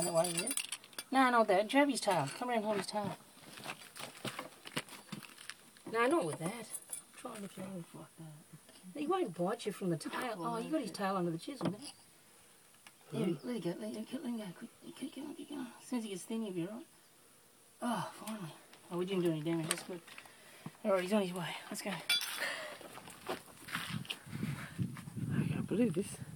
that way yet. No, not that. Grab his tail. Come around and hold his tail. No, not with that. Try and lift your hand like that. He won't bite you from the tail. Oh, you got his tail under the chisel, don't you? There, let it go. Let him go. Quick. Keep going, keep going. As soon as he gets thin, you'll be alright. Oh, finally. Oh, we didn't do any damage. That's good. Alright, he's on his way. Let's go. I can't believe this.